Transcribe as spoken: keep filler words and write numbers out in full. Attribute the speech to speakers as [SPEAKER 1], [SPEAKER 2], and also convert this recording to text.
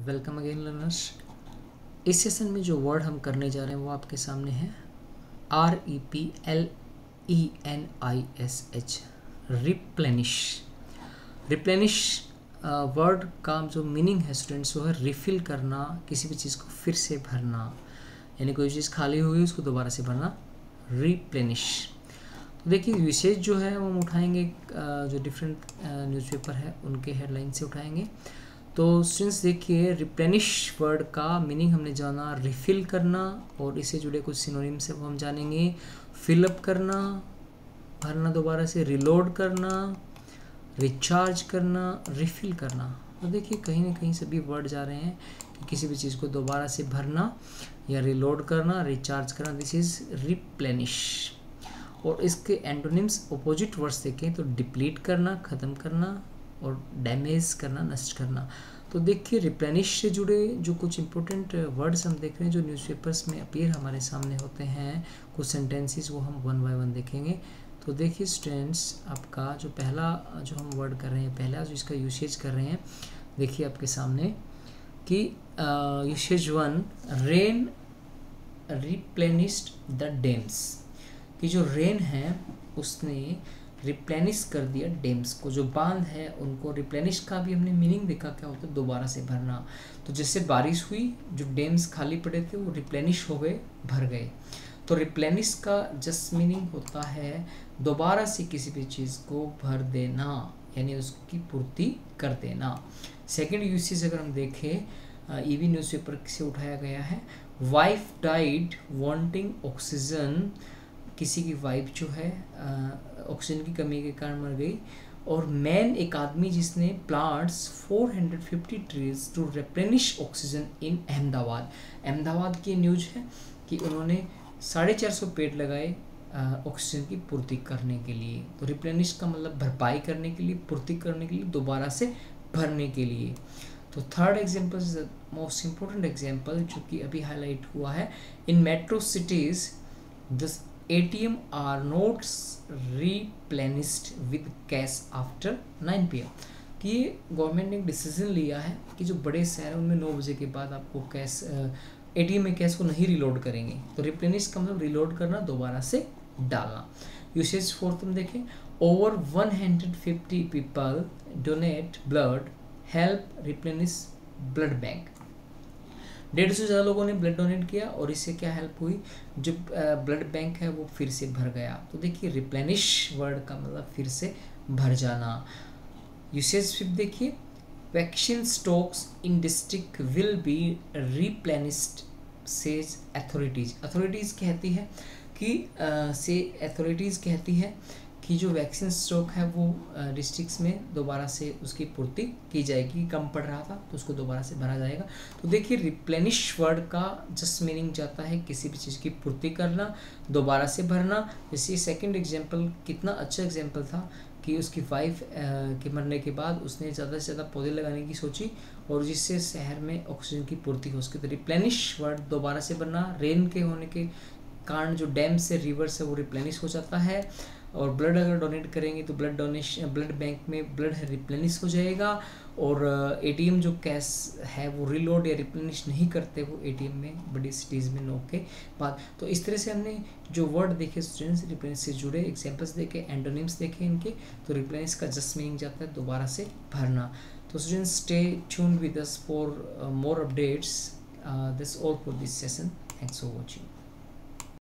[SPEAKER 1] Welcome again learners. इस session में जो वर्ड हम करने जा रहे हैं वो आपके सामने है R E P L E N I S H, replenish. Replenish word का जो मीनिंग है स्टूडेंट्स वो है रिफ़िल करना, किसी भी चीज़ को फिर से भरना, यानी कोई चीज़ खाली हुई उसको दोबारा से भरना, रिप्लेनिश। तो देखिए विशेष जो है वो हम उठाएंगे जो डिफरेंट न्यूज़पेपर है उनके हेडलाइन से उठाएंगे। तो स्टूडेंट्स देखिए रिप्लेनिश वर्ड का मीनिंग हमने जाना रिफ़िल करना, और इससे जुड़े कुछ सिनोनिम्स से वो हम जानेंगे। फिलअप करना, भरना दोबारा से, रिलोड करना, रिचार्ज करना, रिफ़िल करना। तो देखिए कहीं ना कहीं सभी वर्ड जा रहे हैं कि किसी भी चीज़ को दोबारा से भरना या रिलोड करना, रिचार्ज करना, दिस इज़ रिप्लेनिश। और इसके एंटोनिम्स अपोजिट वर्ड्स देखें तो डिप्लीट करना, ख़त्म करना, और डैमेज करना, नष्ट करना। तो देखिए रिप्लेनिश से जुड़े जो कुछ इंपॉर्टेंट वर्ड्स हम देख रहे हैं जो न्यूज़पेपर्स में अपीयर हमारे सामने होते हैं, कुछ सेंटेंसेस वो हम वन बाय वन देखेंगे। तो देखिए स्टूडेंट्स आपका जो पहला जो हम वर्ड कर रहे हैं, पहला जो इसका यूसेज कर रहे हैं, देखिए आपके सामने कि usage one, rain replenished the dams, कि जो रेन है उसने रिप्लेनिश कर दिया डैम्स को, जो बांध है उनको। रिप्लेनिश का भी हमने मीनिंग देखा क्या होता है, दोबारा से भरना। तो जैसे बारिश हुई, जो डैम्स खाली पड़े थे वो रिप्लेनिश हो गए, भर गए। तो रिप्लेनिश का जस्ट मीनिंग होता है दोबारा से किसी भी चीज़ को भर देना, यानी उसकी पूर्ति कर देना। सेकेंड यूसेज अगर हम देखें, ईवी न्यूज़पेपर से उठाया गया है, वाइफ डाइड वांटिंग ऑक्सीजन, किसी की वाइफ जो है ऑक्सीजन की कमी के कारण मर गई। और मैन, एक आदमी जिसने plants four hundred fifty trees to replenish oxygen in Ahmedabad. Ahmedabad की न्यूज है कि उन्होंने साढ़े चार सौ पेड़ लगाए ऑक्सीजन की पूर्ति करने के लिए। तो रिप्लेनिश का मतलब भरपाई करने के लिए, पूर्ति करने के लिए, दोबारा से भरने के लिए। तो third example is the most important example जो कि अभी हाईलाइट हुआ है, in metro cities this A T M are not replenished with cash after nine P M, कि गवर्नमेंट ने एक डिसीजन लिया है कि जो बड़े शहर उनमें नौ बजे के बाद आपको कैश ए टी एम में कैश को नहीं रिलोड करेंगे। तो रिप्लेनिश का मतलब रिलोड करना, दोबारा से डालना। यूसेज फोर्थ में देखें, over one hundred fifty people donate blood help replenish blood bank. डेढ़ सौ ज़्यादा लोगों ने ब्लड डोनेट किया और इससे क्या हेल्प हुई, जो ब्लड बैंक है वो फिर से भर गया। तो देखिए रिप्लेनिश वर्ड का मतलब फिर से भर जाना। यूसेज फिफ्थ देखिए, vaccine stocks in district will be replenished says authorities. Authorities कहती है कि uh, से अथॉरिटीज़ कहती है कि जो वैक्सीन स्टॉक है वो डिस्ट्रिक्ट्स में दोबारा से उसकी पूर्ति की जाएगी, कम पड़ रहा था तो उसको दोबारा से भरा जाएगा। तो देखिए रिप्लेनिश वर्ड का जस्ट मीनिंग जाता है किसी भी चीज़ की पूर्ति करना, दोबारा से भरना। जैसे सेकंड एग्जांपल कितना अच्छा एग्जांपल था कि उसकी वाइफ के मरने के बाद उसने ज़्यादा से ज़्यादा पौधे लगाने की सोची और जिससे शहर में ऑक्सीजन की पूर्ति हो सके। तो रिप्लेनिश वर्ड दोबारा से भरना, रेन के होने के कारण जो डैम से रिवर से वो रिप्लेनिश हो जाता है। और ब्लड अगर डोनेट करेंगे तो ब्लड डोनेशन ब्लड बैंक में ब्लड रिप्लेनिश हो जाएगा। और एटीएम जो कैश है वो रिलोड या रिप्लेनिश नहीं करते वो एटीएम में बड़ी सिटीज़ में नो के बाद। तो इस तरह से हमने जो वर्ड देखे स्टूडेंट्स, रिप्लेनिश से जुड़े एग्जांपल्स देखे, एंटोनिम्स देखे इनके। तो रिप्लेनिश का जस्ट मीनिंग जाता है दोबारा से भरना। तो students stay tuned with us for more updates. This all for this session. Thanks for watching.